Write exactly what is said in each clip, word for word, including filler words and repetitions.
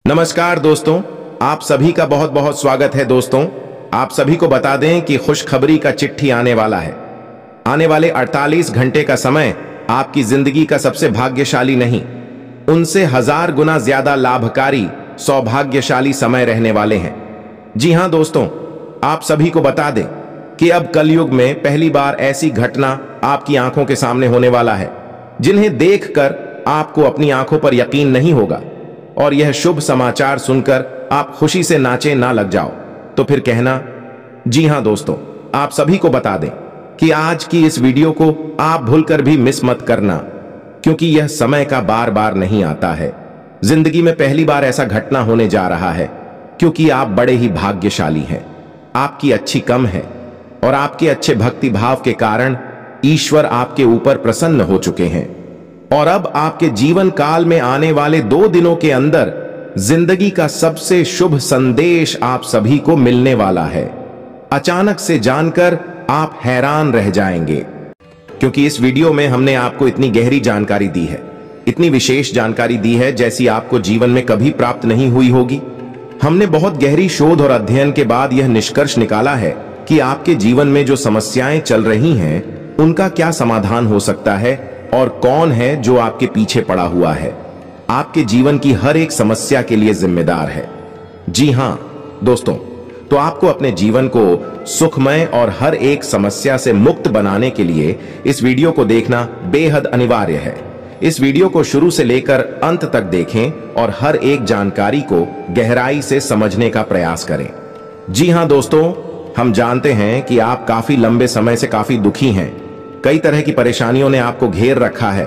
नमस्कार दोस्तों, आप सभी का बहुत बहुत स्वागत है। दोस्तों, आप सभी को बता दें कि खुशखबरी का चिट्ठी आने वाला है। आने वाले अड़तालीस घंटे का समय आपकी जिंदगी का सबसे भाग्यशाली नहीं, उनसे हजार गुना ज्यादा लाभकारी सौभाग्यशाली समय रहने वाले हैं। जी हां दोस्तों, आप सभी को बता दें कि अब कलयुग में पहली बार ऐसी घटना आपकी आंखों के सामने होने वाला है जिन्हें देखकर आपको अपनी आंखों पर यकीन नहीं होगा। और यह शुभ समाचार सुनकर आप खुशी से नाचे ना लग जाओ तो फिर कहना। जी हां दोस्तों, आप सभी को बता दें कि आज की इस वीडियो को आप भूलकर भी मिस मत करना, क्योंकि यह समय का बार बार नहीं आता है। जिंदगी में पहली बार ऐसा घटना होने जा रहा है, क्योंकि आप बड़े ही भाग्यशाली हैं। आपकी अच्छी कम है और आपके अच्छे भक्ति भाव के कारण ईश्वर आपके ऊपर प्रसन्न हो चुके हैं। और अब आपके जीवन काल में आने वाले दो दिनों के अंदर जिंदगी का सबसे शुभ संदेश आप सभी को मिलने वाला है। अचानक से जानकर आप हैरान रह जाएंगे, क्योंकि इस वीडियो में हमने आपको इतनी गहरी जानकारी दी है, इतनी विशेष जानकारी दी है जैसी आपको जीवन में कभी प्राप्त नहीं हुई होगी। हमने बहुत गहरी शोध और अध्ययन के बाद यह निष्कर्ष निकाला है कि आपके जीवन में जो समस्याएं चल रही हैं उनका क्या समाधान हो सकता है और कौन है जो आपके पीछे पड़ा हुआ है, आपके जीवन की हर एक समस्या के लिए जिम्मेदार है। जी हां दोस्तों, तो आपको अपने जीवन को सुखमय और हर एक समस्या से मुक्त बनाने के लिए इस वीडियो को देखना बेहद अनिवार्य है। इस वीडियो को शुरू से लेकर अंत तक देखें और हर एक जानकारी को गहराई से समझने का प्रयास करें। जी हां दोस्तों, हम जानते हैं कि आप काफी लंबे समय से काफी दुखी हैं। कई तरह की परेशानियों ने आपको घेर रखा है।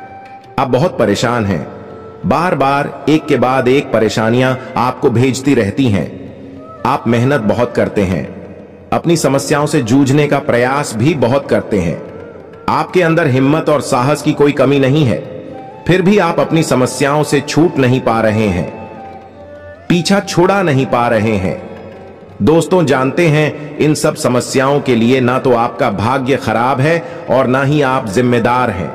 आप बहुत परेशान हैं, बार बार एक के बाद एक परेशानियां आपको भेजती रहती हैं। आप मेहनत बहुत करते हैं, अपनी समस्याओं से जूझने का प्रयास भी बहुत करते हैं। आपके अंदर हिम्मत और साहस की कोई कमी नहीं है, फिर भी आप अपनी समस्याओं से छूट नहीं पा रहे हैं, पीछा छोड़ा नहीं पा रहे हैं। दोस्तों, जानते हैं इन सब समस्याओं के लिए ना तो आपका भाग्य खराब है और ना ही आप जिम्मेदार हैं।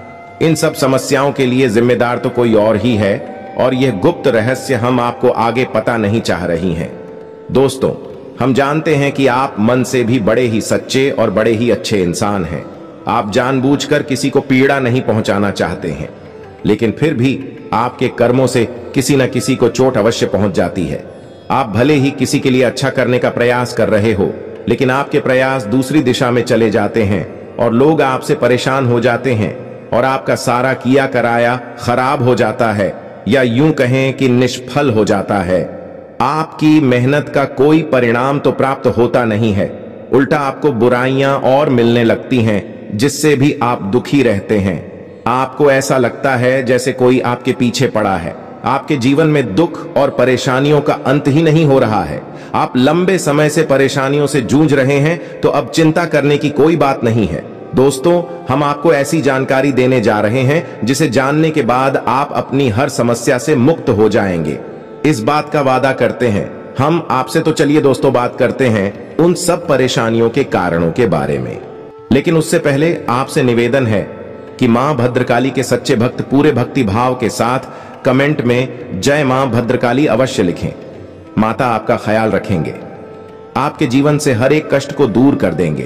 इन सब समस्याओं के लिए जिम्मेदार तो कोई और ही है, और यह गुप्त रहस्य हम आपको आगे पता नहीं चाह रही हैं। दोस्तों, हम जानते हैं कि आप मन से भी बड़े ही सच्चे और बड़े ही अच्छे इंसान हैं। आप जानबूझकर किसी को पीड़ा नहीं पहुंचाना चाहते हैं, लेकिन फिर भी आपके कर्मों से किसी न किसी को चोट अवश्य पहुंच जाती है। आप भले ही किसी के लिए अच्छा करने का प्रयास कर रहे हो, लेकिन आपके प्रयास दूसरी दिशा में चले जाते हैं और लोग आपसे परेशान हो जाते हैं और आपका सारा किया कराया खराब हो जाता है, या यूं कहें कि निष्फल हो जाता है। आपकी मेहनत का कोई परिणाम तो प्राप्त होता नहीं है, उल्टा आपको बुराइयां और मिलने लगती हैं, जिससे भी आप दुखी रहते हैं। आपको ऐसा लगता है जैसे कोई आपके पीछे पड़ा है। आपके जीवन में दुख और परेशानियों का अंत ही नहीं हो रहा है। आप लंबे समय से परेशानियों से जूझ रहे हैं, तो अब चिंता करने की कोई बात नहीं है। दोस्तों, हम आपको ऐसी जानकारी देने जा रहे हैं जिसे जानने के बाद आप अपनी हर समस्या से मुक्त हो जाएंगे। इस बात का वादा करते हैं हम आपसे। तो चलिए दोस्तों, बात करते हैं उन सब परेशानियों के कारणों के बारे में। लेकिन उससे पहले आपसे निवेदन है कि मां भद्रकाली के सच्चे भक्त पूरे भक्ति भाव के साथ कमेंट में जय मां भद्रकाली अवश्य लिखें। माता आपका ख्याल रखेंगे, आपके जीवन से हर एक कष्ट को दूर कर देंगे।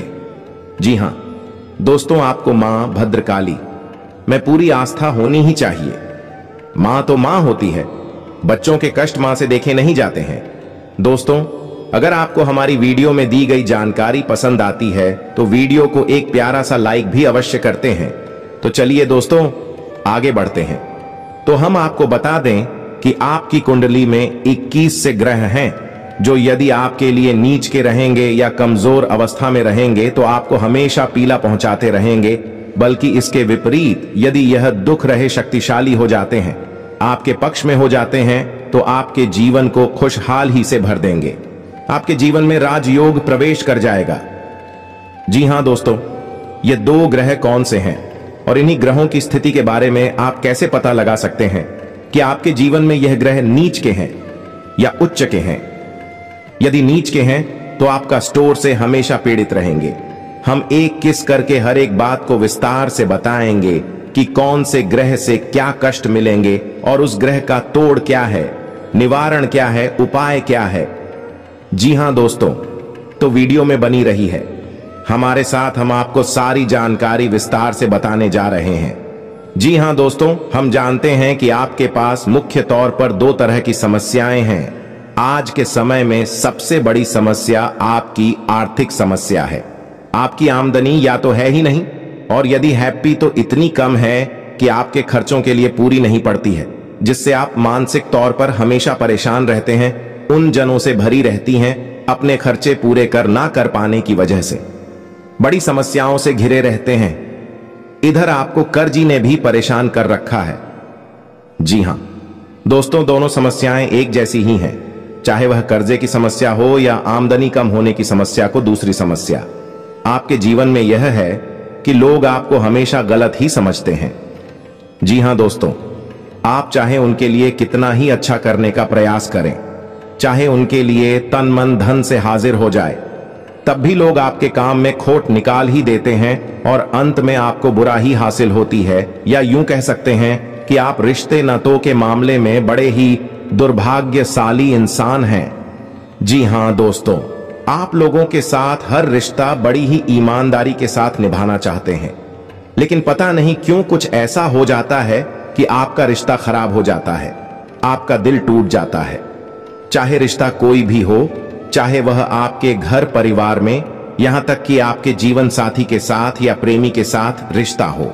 जी हां दोस्तों, आपको मां भद्रकाली में पूरी आस्था होनी ही चाहिए। मां तो मां होती है, बच्चों के कष्ट मां से देखे नहीं जाते हैं। दोस्तों, अगर आपको हमारी वीडियो में दी गई जानकारी पसंद आती है तो वीडियो को एक प्यारा सा लाइक भी अवश्य करते हैं। तो चलिए दोस्तों, आगे बढ़ते हैं। तो हम आपको बता दें कि आपकी कुंडली में इक्कीस से ग्रह हैं, जो यदि आपके लिए नीच के रहेंगे या कमजोर अवस्था में रहेंगे तो आपको हमेशा पीला पहुंचाते रहेंगे, बल्कि इसके विपरीत यदि यह दुख रहे शक्तिशाली हो जाते हैं, आपके पक्ष में हो जाते हैं, तो आपके जीवन को खुशहाल ही से भर देंगे। आपके जीवन में राजयोग प्रवेश कर जाएगा। जी हां दोस्तों, ये दो ग्रह कौन से हैं और इन्हीं ग्रहों की स्थिति के बारे में आप कैसे पता लगा सकते हैं कि आपके जीवन में यह ग्रह नीच के हैं या उच्च के हैं। यदि नीच के हैं तो आपका स्टोर से हमेशा पीड़ित रहेंगे। हम एक किस करके हर एक बात को विस्तार से बताएंगे कि कौन से ग्रह से क्या कष्ट मिलेंगे और उस ग्रह का तोड़ क्या है। निवारण क्या है, उपाय क्या है? जी हां दोस्तों, तो वीडियो में बनी रही है हमारे साथ। हम आपको सारी जानकारी विस्तार से बताने जा रहे हैं। जी हां दोस्तों, हम जानते हैं कि आपके पास मुख्य तौर पर दो तरह की समस्याएं हैं। आज के समय में सबसे बड़ी समस्या आपकी आर्थिक समस्या है। आपकी आमदनी या तो है ही नहीं, और यदि हैप्पी तो इतनी कम है कि आपके खर्चों के लिए पूरी नहीं पड़ती है, जिससे आप मानसिक तौर पर हमेशा परेशान रहते हैं, उन जनों से भरी रहती हैं अपने खर्चे पूरे कर ना कर पाने की वजह से। बड़ी समस्याओं से घिरे रहते हैं। इधर आपको कर्जी ने भी परेशान कर रखा है। जी हां दोस्तों, दोनों समस्याएं एक जैसी ही हैं, चाहे वह कर्जे की समस्या हो या आमदनी कम होने की समस्या को दूसरी समस्या। आपके जीवन में यह है कि लोग आपको हमेशा गलत ही समझते हैं। जी हां दोस्तों, आप चाहे उनके लिए कितना ही अच्छा करने का प्रयास करें, चाहे उनके लिए तन मन धन से हाजिर हो जाए, तब भी लोग आपके काम में खोट निकाल ही देते हैं और अंत में आपको बुरा ही हासिल होती है। या यूं कह सकते हैं कि आप रिश्ते नातों के मामले में बड़े ही दुर्भाग्यशाली इंसान हैं। जी हां दोस्तों, आप लोगों के साथ हर रिश्ता बड़ी ही ईमानदारी के साथ निभाना चाहते हैं, लेकिन पता नहीं क्यों कुछ ऐसा हो जाता है कि आपका रिश्ता खराब हो जाता है, आपका दिल टूट जाता है। चाहे रिश्ता कोई भी हो, चाहे वह आपके घर परिवार में, यहां तक कि आपके जीवन साथी के साथ या प्रेमी के साथ रिश्ता हो,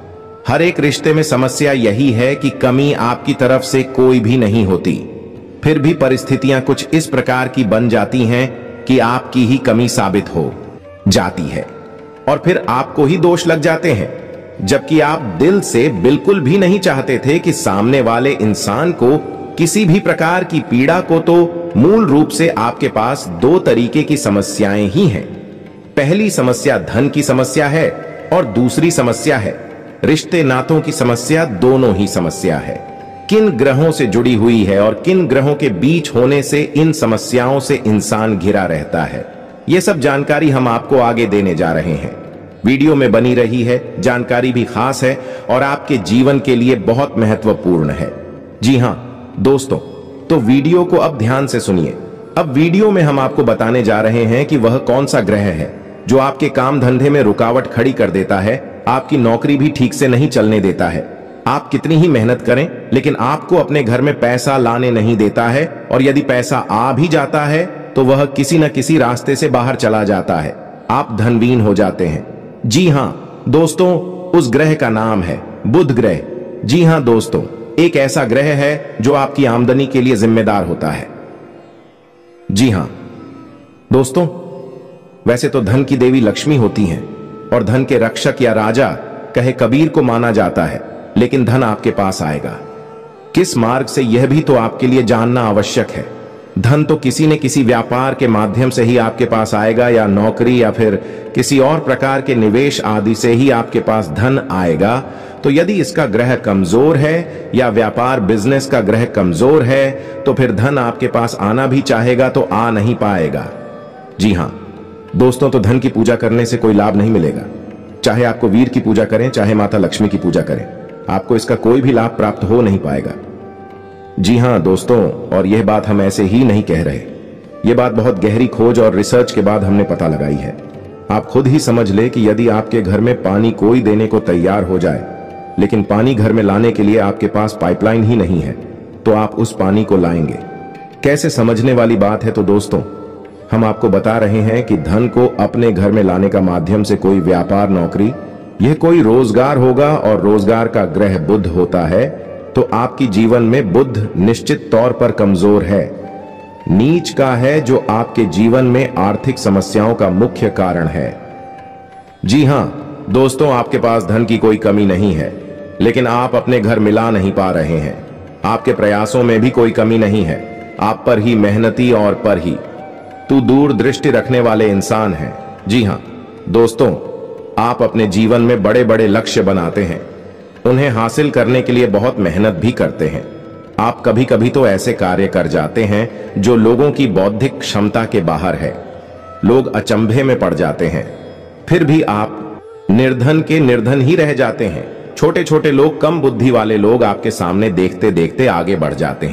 हर एक रिश्ते में समस्या यही है कि कमी आपकी तरफ से कोई भी नहीं होती। फिर भी परिस्थितियां कुछ इस प्रकार की बन जाती हैं कि आपकी ही कमी साबित हो जाती है, और फिर आपको ही दोष लग जाते हैं, जबकि आप दिल से बिल्कुल भी नहीं चाहते थे कि सामने वाले इंसान को किसी भी प्रकार की पीड़ा को। तो मूल रूप से आपके पास दो तरीके की समस्याएं ही हैं। पहली समस्या धन की समस्या है और दूसरी समस्या है रिश्ते नातों की समस्या। दोनों ही समस्या है किन ग्रहों से जुड़ी हुई है और किन ग्रहों के बीच होने से इन समस्याओं से इंसान घिरा रहता है। यह सब जानकारी हम आपको आगे देने जा रहे हैं। वीडियो में बनी रही है, जानकारी भी खास है और आपके जीवन के लिए बहुत महत्वपूर्ण है। जी हां दोस्तों, तो वीडियो को अब ध्यान से सुनिए। अब वीडियो में हम आपको बताने जा रहे हैं कि वह कौन सा ग्रह है जो आपके काम धंधे में रुकावट खड़ी कर देता है, आपकी नौकरी भी ठीक से नहीं चलने देता है। आप कितनी ही मेहनत करें, लेकिन आपको अपने घर में पैसा लाने नहीं देता है, और यदि पैसा आ भी जाता है तो वह किसी न किसी रास्ते से बाहर चला जाता है। आप धनहीन हो जाते हैं। जी हां दोस्तों, उस ग्रह का नाम है बुध ग्रह। जी हां दोस्तों, एक ऐसा ग्रह है जो आपकी आमदनी के लिए जिम्मेदार होता है। जी हां दोस्तों, वैसे तो धन की देवी लक्ष्मी होती हैं और धन के रक्षक या राजा कहे कबीर को माना जाता है, लेकिन धन आपके पास आएगा किस मार्ग से, यह भी तो आपके लिए जानना आवश्यक है। धन तो किसी न किसी व्यापार के माध्यम से ही आपके पास आएगा, या नौकरी, या फिर किसी और प्रकार के निवेश आदि से ही आपके पास धन आएगा। तो यदि इसका ग्रह कमजोर है या व्यापार बिजनेस का ग्रह कमजोर है, तो फिर धन आपके पास आना भी चाहेगा तो आ नहीं पाएगा। जी हां दोस्तों, तो धन की पूजा करने से कोई लाभ नहीं मिलेगा। चाहे आपको वीर की पूजा करें, चाहे माता लक्ष्मी की पूजा करें, आपको इसका कोई भी लाभ प्राप्त हो नहीं पाएगा। जी हां दोस्तों, और यह बात हम ऐसे ही नहीं कह रहे। यह बात बहुत गहरी खोज और रिसर्च के बाद हमने पता लगाई है। आप खुद ही समझ ले कि यदि आपके घर में पानी कोई देने को तैयार हो जाए, लेकिन पानी घर में लाने के लिए आपके पास पाइपलाइन ही नहीं है, तो आप उस पानी को लाएंगे कैसे? समझने वाली बात है। तो दोस्तों, हम आपको बता रहे हैं कि धन को अपने घर में लाने का माध्यम से कोई व्यापार, नौकरी, यह कोई रोजगार होगा, और रोजगार का ग्रह बुध होता है। तो आपकी जीवन में बुध निश्चित तौर पर कमजोर है, नीच का है, जो आपके जीवन में आर्थिक समस्याओं का मुख्य कारण है। जी हां दोस्तों, आपके पास धन की कोई कमी नहीं है, लेकिन आप अपने घर मिला नहीं पा रहे हैं। आपके प्रयासों में भी कोई कमी नहीं है, आप पर ही मेहनती और पर ही तू दूर दृष्टि रखने वाले इंसान हैं। जी हां दोस्तों, आप अपने जीवन में बड़े बड़े लक्ष्य बनाते हैं, उन्हें हासिल करने के लिए बहुत मेहनत भी करते हैं। आप कभी कभी तो ऐसे कार्य कर जाते हैं जो लोगों की बौद्धिक क्षमता के बाहर है। लोग अचंभे में पड़ जाते हैं, फिर भी आप निर्धन के निर्धन ही रह जाते हैं। छोटे छोटे लोग, कम बुद्धि वाले लोग आपके सामने देखते देखते आगे बढ़ जाते हैं,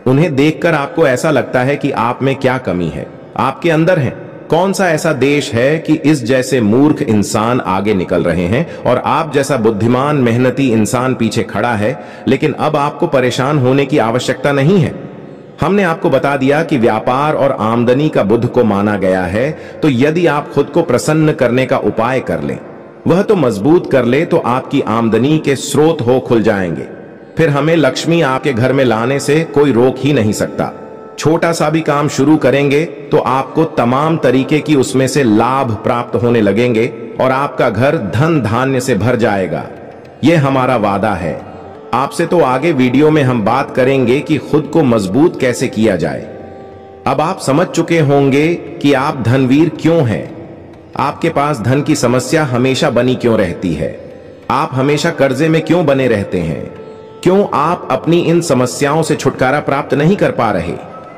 उन्हें देखकर आपको ऐसा लगता है कि आप में क्या कमी है, आपके अंदर है। कौन सा ऐसा देश है कि इस जैसे मूर्ख इंसान आगे निकल रहे हैं और आप जैसा बुद्धिमान मेहनती इंसान पीछे खड़ा है, लेकिन अब आपको परेशान होने की आवश्यकता नहीं है। हमने आपको बता दिया कि व्यापार और आमदनी का बुद्ध को माना गया है, तो यदि आप खुद को प्रसन्न करने का उपाय कर लें, वह तो मजबूत कर ले, तो आपकी आमदनी के स्रोत हो खुल जाएंगे। फिर हमें लक्ष्मी आपके घर में लाने से कोई रोक ही नहीं सकता। छोटा सा भी काम शुरू करेंगे तो आपको तमाम तरीके की उसमें से लाभ प्राप्त होने लगेंगे और आपका घर धन धान्य से भर जाएगा। यह हमारा वादा है। आपसे तो आगे वीडियो में हम बात करेंगे कि खुद को मजबूत कैसे किया जाए। अब आप समझ चुके होंगे कि आप धनवीर क्यों हैं। आपके पास धन की समस्या हमेशा बनी क्यों रहती है, आप हमेशा कर्जे में क्यों बने रहते हैं, क्यों आप अपनी इन समस्याओं से छुटकारा प्राप्त नहीं कर पा रहे,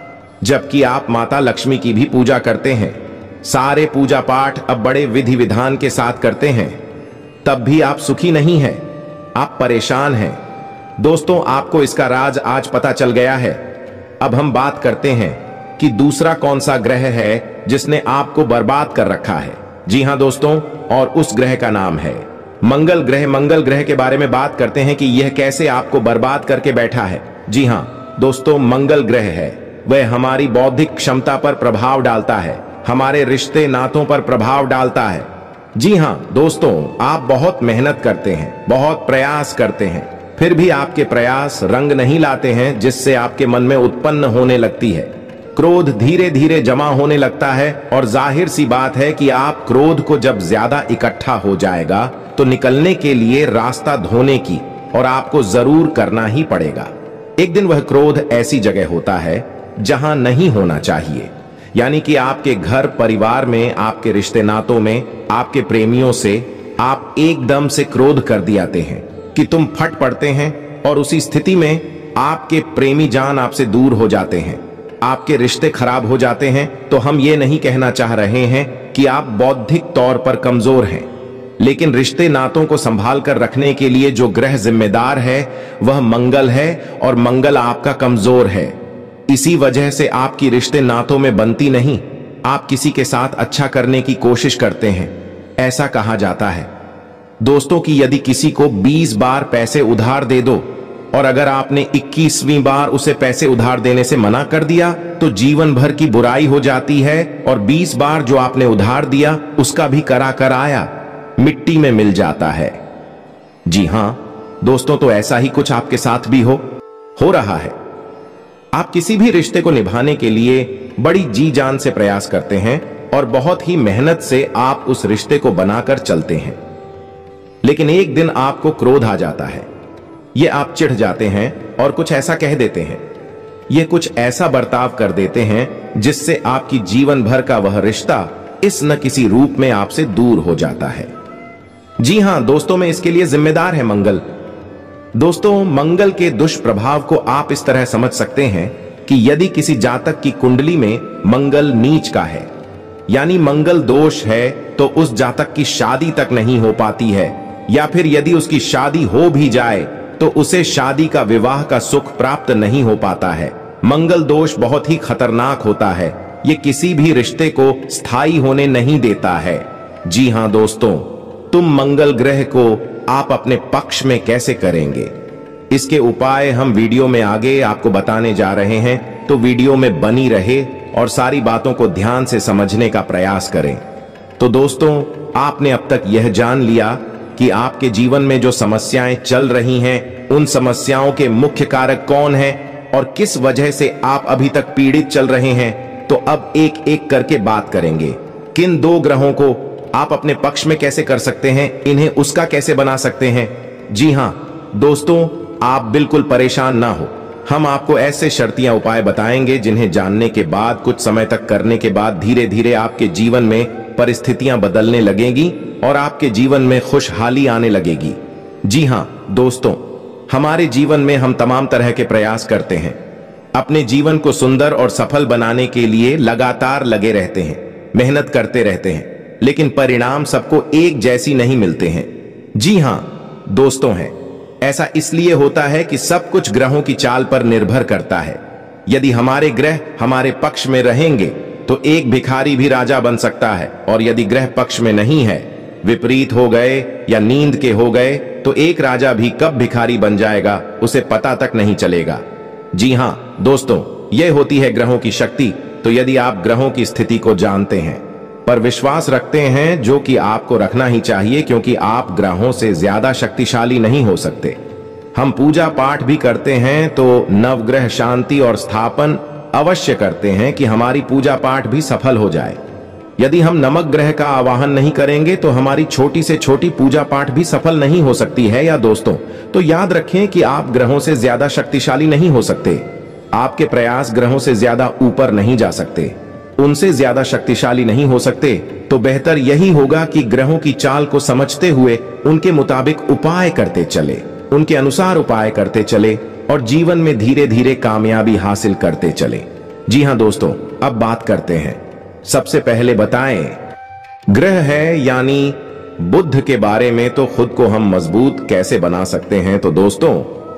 जबकि आप माता लक्ष्मी की भी पूजा करते हैं। सारे पूजा पाठ अब बड़े विधि विधान के साथ करते हैं, तब भी आप सुखी नहीं हैं, आप परेशान हैं। दोस्तों, आपको इसका राज आज पता चल गया है। अब हम बात करते हैं कि दूसरा कौन सा ग्रह है जिसने आपको बर्बाद कर रखा है। जी हां दोस्तों, और उस ग्रह का नाम है मंगल ग्रह। मंगल ग्रह के बारे में बात करते हैं कि यह कैसे आपको बर्बाद करके बैठा है। जी हां दोस्तों, मंगल ग्रह है, वह हमारी बौद्धिक क्षमता पर प्रभाव डालता है, हमारे रिश्ते नातों पर प्रभाव डालता है। जी हां दोस्तों, आप बहुत मेहनत करते हैं, बहुत प्रयास करते हैं, फिर भी आपके प्रयास रंग नहीं लाते हैं, जिससे आपके मन में उत्पन्न होने लगती है क्रोध। धीरे धीरे जमा होने लगता है और जाहिर सी बात है कि आप क्रोध को जब ज्यादा इकट्ठा हो जाएगा तो निकलने के लिए रास्ता धोने की और आपको जरूर करना ही पड़ेगा। एक दिन वह क्रोध ऐसी जगह होता है जहां नहीं होना चाहिए, यानी कि आपके घर परिवार में, आपके रिश्ते नातों में, आपके प्रेमियों से आप एकदम से क्रोध कर दियाते हैं कि तुम फट पड़ते हैं और उसी स्थिति में आपके प्रेमी जान आपसे दूर हो जाते हैं, आपके रिश्ते खराब हो जाते हैं। तो हम ये नहीं कहना चाह रहे हैं कि आप बौद्धिक तौर पर कमजोर हैं, लेकिन रिश्ते नातों को संभाल कर रखने के लिए जो ग्रह जिम्मेदार है वह मंगल है, और मंगल आपका कमजोर है। इसी वजह से आपकी रिश्ते नातों में बनती नहीं। आप किसी के साथ अच्छा करने की कोशिश करते हैं। ऐसा कहा जाता है दोस्तों कि यदि किसी को बीस बार पैसे उधार दे दो और अगर आपने इक्कीसवीं बार उसे पैसे उधार देने से मना कर दिया तो जीवन भर की बुराई हो जाती है, और बीस बार जो आपने उधार दिया उसका भी करा कर आया मिट्टी में मिल जाता है। जी हां दोस्तों, तो ऐसा ही कुछ आपके साथ भी हो हो रहा है। आप किसी भी रिश्ते को निभाने के लिए बड़ी जी जान से प्रयास करते हैं और बहुत ही मेहनत से आप उस रिश्ते को बनाकर चलते हैं, लेकिन एक दिन आपको क्रोध आ जाता है। ये आप चिढ़ जाते हैं और कुछ ऐसा कह देते हैं, ये कुछ ऐसा बर्ताव कर देते हैं जिससे आपकी जीवन भर का वह रिश्ता इस न किसी रूप में आपसे दूर हो जाता है। जी हां दोस्तों, में इसके लिए जिम्मेदार है मंगल। दोस्तों, मंगल के दुष्प्रभाव को आप इस तरह समझ सकते हैं कि यदि किसी जातक की कुंडली में मंगल नीच का है, यानी मंगल दोष है, तो उस जातक की शादी तक नहीं हो पाती है, या फिर यदि उसकी शादी हो भी जाए तो उसे शादी का विवाह का सुख प्राप्त नहीं हो पाता है। मंगल दोष बहुत ही खतरनाक होता है, ये किसी भी रिश्ते को स्थायी होने नहीं देता है। जी हां दोस्तों, तुम मंगल ग्रह को आप अपने पक्ष में कैसे करेंगे, इसके उपाय हम वीडियो में आगे आपको बताने जा रहे हैं, तो वीडियो में बनी रहे और सारी बातों को ध्यान से समझने का प्रयास करें। तो दोस्तों, आपने अब तक यह जान लिया कि आपके जीवन में जो समस्याएं चल रही हैं, उन समस्याओं के मुख्य कारक कौन हैं और किस वजह से आप अभी तक पीड़ित चल रहे हैं। तो अब एक एक करके बात करेंगे। किन दो ग्रहों को आप अपने पक्ष में कैसे कर सकते हैं, इन्हें उसका कैसे बना सकते हैं। जी हां दोस्तों, आप बिल्कुल परेशान ना हो, हम आपको ऐसे शर्तियां उपाय बताएंगे जिन्हें जानने के बाद, कुछ समय तक करने के बाद धीरे धीरे आपके जीवन में परिस्थितियां बदलने लगेंगी और आपके जीवन में खुशहाली आने लगेगी। जी हां दोस्तों, हमारे जीवन में हम तमाम तरह के प्रयास करते हैं, अपने जीवन को सुंदर और सफल बनाने के लिए लगातार लगे रहते हैं, मेहनत करते रहते हैं, लेकिन परिणाम सबको एक जैसी नहीं मिलते हैं। जी हां दोस्तों, है ऐसा इसलिए होता है कि सब कुछ ग्रहों की चाल पर निर्भर करता है, यदि हमारे ग्रह हमारे पक्ष में रहेंगे तो एक भिखारी भी राजा बन सकता है, और यदि ग्रह पक्ष में नहीं है, विपरीत हो गए या नींद के हो गए, तो एक राजा भी कब भिखारी बन जाएगा उसे पता तक नहीं चलेगा। जी हां दोस्तों, यह होती है ग्रहों की शक्ति। तो यदि आप ग्रहों की स्थिति को जानते हैं पर विश्वास रखते हैं, जो कि आपको रखना ही चाहिए, क्योंकि आप ग्रहों से ज्यादा शक्तिशाली नहीं हो सकते। हम पूजा पाठ भी करते हैं तो नवग्रह शांति और स्थापन अवश्य करते हैं कि हमारी पूजा पाठ भी सफल हो जाए। यदि हम नमक ग्रह का आवाहन नहीं करेंगे तो हमारी छोटी से छोटी पूजा पाठ भी सफल नहीं हो सकती है। या दोस्तों, तो याद रखें कि आप ग्रहों से ज्यादा शक्तिशाली नहीं हो सकते। आपके प्रयास ग्रहों से ज्यादा ऊपर नहीं जा सकते, उनसे ज्यादा शक्तिशाली नहीं हो सकते। तो बेहतर यही होगा कि ग्रहों की चाल को समझते हुए उनके मुताबिक उपाय करते चले, उनके अनुसार उपाय करते चले और जीवन में धीरे धीरे कामयाबी हासिल करते चले। जी हां दोस्तों, अब बात करते हैं। सबसे पहले बताएं, ग्रह है यानी बुध के बारे में तो खुद को हम मजबूत कैसे बना सकते हैं। तो दोस्तों,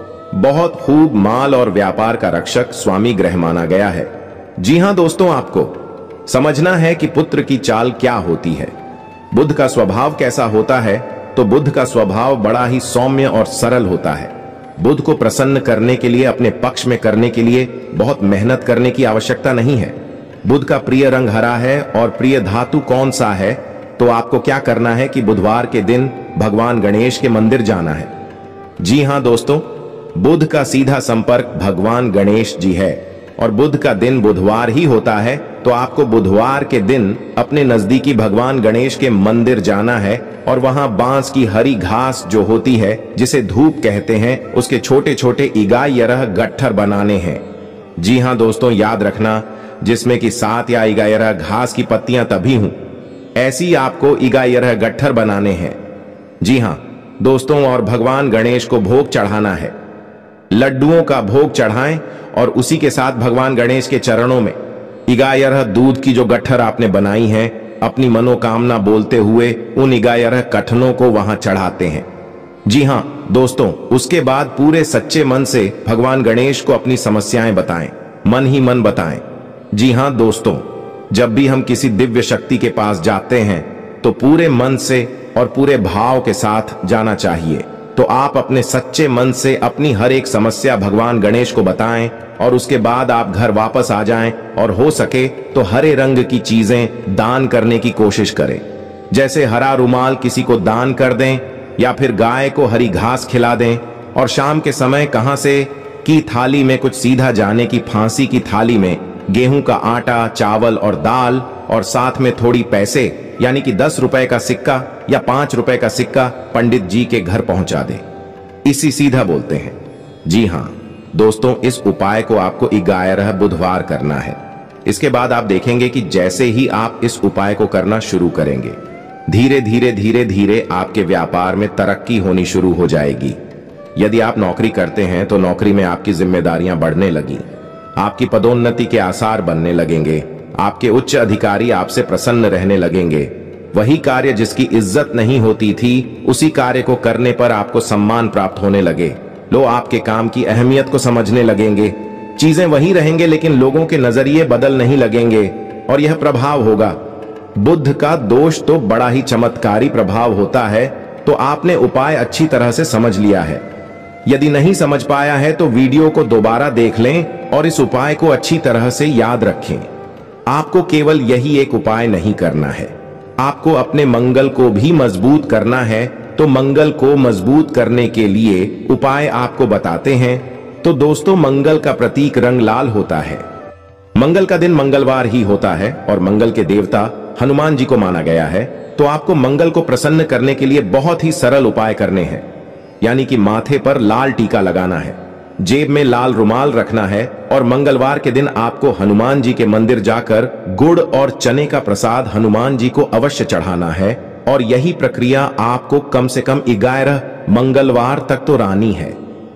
बहुत खूब माल और व्यापार का रक्षक स्वामी ग्रह माना गया है। जी हां दोस्तों, आपको समझना है कि पुत्र की चाल क्या होती है, बुध का स्वभाव कैसा होता है। तो बुध का स्वभाव बड़ा ही सौम्य और सरल होता है। बुध को प्रसन्न करने के लिए, अपने पक्ष में करने के लिए बहुत मेहनत करने की आवश्यकता नहीं है। बुध का प्रिय रंग हरा है और प्रिय धातु कौन सा है। तो आपको क्या करना है कि बुधवार के दिन भगवान गणेश के मंदिर जाना है। जी हां दोस्तों, बुध का सीधा संपर्क भगवान गणेश जी है और बुध का दिन बुधवार ही होता है। तो आपको बुधवार के दिन अपने नजदीकी भगवान गणेश के मंदिर जाना है और वहां बांस की हरी घास जो होती है, जिसे धूप कहते हैं, उसके छोटे छोटे इगायरह गट्ठर बनाने हैं। जी हां दोस्तों, याद रखना, जिसमें कि सात या इगायरह घास की पत्तियां तभी हूं, ऐसी आपको इगायरह गट्ठर बनाने हैं। जी हां दोस्तों, और भगवान गणेश को भोग चढ़ाना है। लड्डुओं का भोग चढ़ाएं और उसी के साथ भगवान गणेश के चरणों में इगायरह दूध की जो गट्ठर आपने बनाई है, अपनी मनोकामना बोलते हुए उन इगायरह कठनों को वहां चढ़ाते हैं। जी हां दोस्तों, उसके बाद पूरे सच्चे मन से भगवान गणेश को अपनी समस्याएं बताएं, मन ही मन बताएं। जी हां दोस्तों, जब भी हम किसी दिव्य शक्ति के पास जाते हैं तो पूरे मन से और पूरे भाव के साथ जाना चाहिए। तो आप अपने सच्चे मन से अपनी हर एक समस्या भगवान गणेश को बताएं और उसके बाद आप घर वापस आ जाएं और हो सके तो हरे रंग की चीजें दान करने की कोशिश करें। जैसे हरा रुमाल किसी को दान कर दें या फिर गाय को हरी घास खिला दें। और शाम के समय कहां से की थाली में कुछ सीधा जाने की फांसी की थाली में गेहूं का आटा, चावल और दाल और साथ में थोड़ी पैसे यानी कि दस रुपए का सिक्का या पांच रुपए का सिक्का पंडित जी के घर पहुंचा दे। इसी सीधा बोलते हैं। जी हां दोस्तों, इस उपाय को आपको ग्यारह बुधवार करना है। इसके बाद आप देखेंगे कि जैसे ही आप इस उपाय को करना शुरू करेंगे, धीरे धीरे धीरे धीरे आपके व्यापार में तरक्की होनी शुरू हो जाएगी। यदि आप नौकरी करते हैं तो नौकरी में आपकी जिम्मेदारियां बढ़ने लगी, आपकी पदोन्नति के आसार बनने लगेंगे, आपके उच्च अधिकारी आपसे प्रसन्न रहने लगेंगे। वही कार्य जिसकी इज्जत नहीं होती थी, उसी कार्य को करने पर आपको सम्मान प्राप्त होने लगे। लोग आपके काम की अहमियत को समझने लगेंगे। चीजें वही रहेंगे लेकिन लोगों के नजरिए बदल नहीं लगेंगे और यह प्रभाव होगा। बुध का दोष तो बड़ा ही चमत्कारी प्रभाव होता है। तो आपने उपाय अच्छी तरह से समझ लिया है। यदि नहीं समझ पाया है तो वीडियो को दोबारा देख लें और इस उपाय को अच्छी तरह से याद रखें। आपको केवल यही एक उपाय नहीं करना है, आपको अपने मंगल को भी मजबूत करना है। तो मंगल को मजबूत करने के लिए उपाय आपको बताते हैं। तो दोस्तों, मंगल का प्रतीक रंग लाल होता है। मंगल का दिन मंगलवार ही होता है और मंगल के देवता हनुमान जी को माना गया है। तो आपको मंगल को प्रसन्न करने के लिए बहुत ही सरल उपाय करने हैं, यानी कि माथे पर लाल टीका लगाना है, जेब में लाल रुमाल रखना है और मंगलवार के दिन आपको हनुमान जी के मंदिर जाकर गुड़ और चने का प्रसाद हनुमान जी को अवश्य चढ़ाना है। और यही प्रक्रिया आपको कम से कम ग्यारह मंगलवार तक तो रानी है।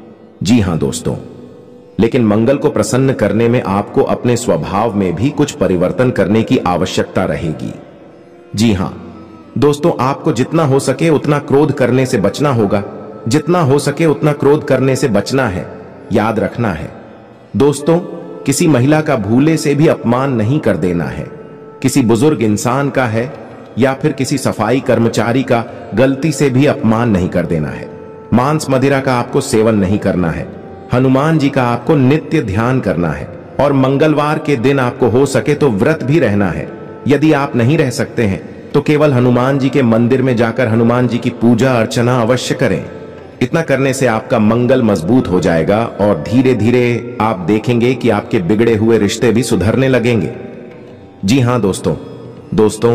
जी हां दोस्तों, लेकिन मंगल को प्रसन्न करने में आपको अपने स्वभाव में भी कुछ परिवर्तन करने की आवश्यकता रहेगी। जी हां दोस्तों, आपको जितना हो सके उतना क्रोध करने से बचना होगा। जितना हो सके उतना क्रोध करने से बचना है, याद रखना है। दोस्तों, किसी महिला का भूले से भी अपमान नहीं कर देना है, किसी बुजुर्ग इंसान का है या फिर किसी सफाई कर्मचारी का गलती से भी अपमान नहीं कर देना है। मांस मदिरा का आपको सेवन नहीं करना है। हनुमान जी का आपको नित्य ध्यान करना है और मंगलवार के दिन आपको हो सके तो व्रत भी रहना है। यदि आप नहीं रह सकते हैं तो केवल हनुमान जी के मंदिर में जाकर हनुमान जी की पूजा अर्चना अवश्य करें। इतना करने से आपका मंगल मजबूत हो जाएगा और धीरे धीरे आप देखेंगे कि आपके बिगड़े हुए रिश्ते भी सुधरने लगेंगे। जी हां दोस्तों दोस्तों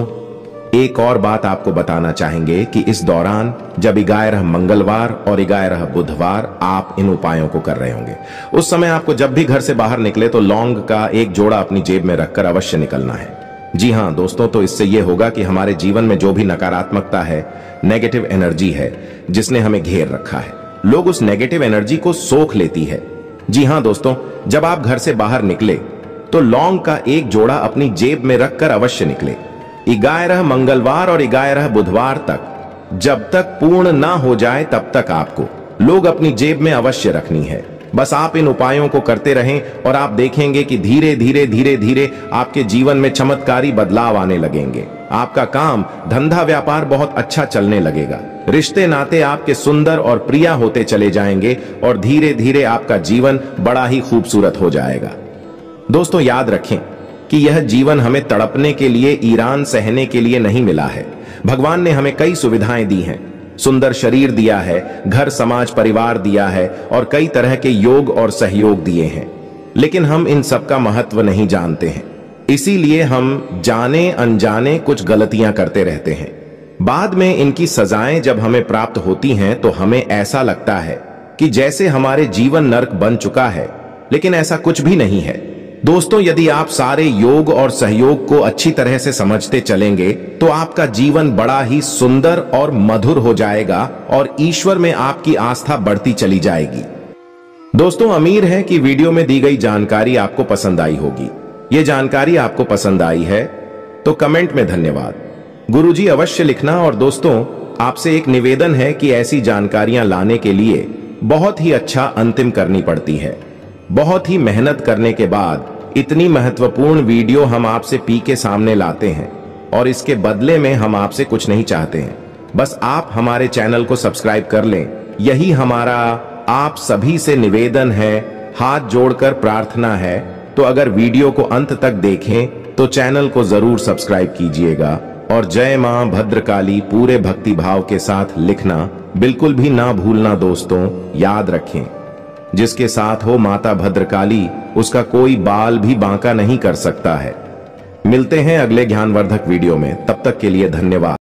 एक और बात आपको बताना चाहेंगे कि इस दौरान जब ग्यारह मंगलवार और ग्यारह बुधवार आप इन उपायों को कर रहे होंगे, उस समय आपको जब भी घर से बाहर निकले तो लौंग का एक जोड़ा अपनी जेब में रखकर अवश्य निकलना है। जी हां दोस्तों, तो इससे यह होगा कि हमारे जीवन में जो भी नकारात्मकता है, नेगेटिव एनर्जी है जिसने हमें घेर रखा है, लोग उस नेगेटिव एनर्जी को सोख लेती है। जी हां दोस्तों, जब आप घर से बाहर निकले तो लौंग का एक जोड़ा अपनी जेब में रखकर अवश्य निकले। ग्यारह मंगलवार और ग्यारह बुधवार तक जब तक पूर्ण ना हो जाए तब तक आपको लोग अपनी जेब में अवश्य रखनी है। बस आप इन उपायों को करते रहें और आप देखेंगे कि धीरे धीरे धीरे धीरे आपके जीवन में चमत्कारी बदलाव आने लगेंगे। आपका काम धंधा व्यापार बहुत अच्छा चलने लगेगा, रिश्ते नाते आपके सुंदर और प्रिय होते चले जाएंगे और धीरे धीरे आपका जीवन बड़ा ही खूबसूरत हो जाएगा। दोस्तों याद रखें कि यह जीवन हमें तड़पने के लिए, ईरान सहने के लिए नहीं मिला है। भगवान ने हमें कई सुविधाएं दी हैं, सुंदर शरीर दिया है, घर समाज परिवार दिया है और कई तरह के योग और सहयोग दिए हैं, लेकिन हम इन सब का महत्व नहीं जानते हैं। इसीलिए हम जाने अनजाने कुछ गलतियां करते रहते हैं। बाद में इनकी सजाएं जब हमें प्राप्त होती हैं तो हमें ऐसा लगता है कि जैसे हमारे जीवन नर्क बन चुका है, लेकिन ऐसा कुछ भी नहीं है। दोस्तों यदि आप सारे योग और सहयोग को अच्छी तरह से समझते चलेंगे तो आपका जीवन बड़ा ही सुंदर और मधुर हो जाएगा और ईश्वर में आपकी आस्था बढ़ती चली जाएगी। दोस्तों उम्मीद है कि वीडियो में दी गई जानकारी आपको पसंद आई होगी। ये जानकारी आपको पसंद आई है तो कमेंट में धन्यवाद गुरुजी अवश्य लिखना। और दोस्तों आपसे एक निवेदन है कि ऐसी जानकारियां लाने के लिए बहुत ही अच्छा अंतिम करनी पड़ती है। बहुत ही मेहनत करने के बाद इतनी महत्वपूर्ण वीडियो हम आपसे पी के सामने लाते हैं और इसके बदले में हम आपसे कुछ नहीं चाहते हैं, बस आप हमारे चैनल को सब्सक्राइब कर लें। यही हमारा आप सभी से निवेदन है, हाथ जोड़कर प्रार्थना है। तो अगर वीडियो को अंत तक देखें तो चैनल को जरूर सब्सक्राइब कीजिएगा और जय मां भद्रकाली पूरे भक्ति भाव के साथ लिखना बिल्कुल भी ना भूलना। दोस्तों याद रखें, जिसके साथ हो माता भद्रकाली उसका कोई बाल भी बांका नहीं कर सकता है। मिलते हैं अगले ज्ञानवर्धक वीडियो में, तब तक के लिए धन्यवाद।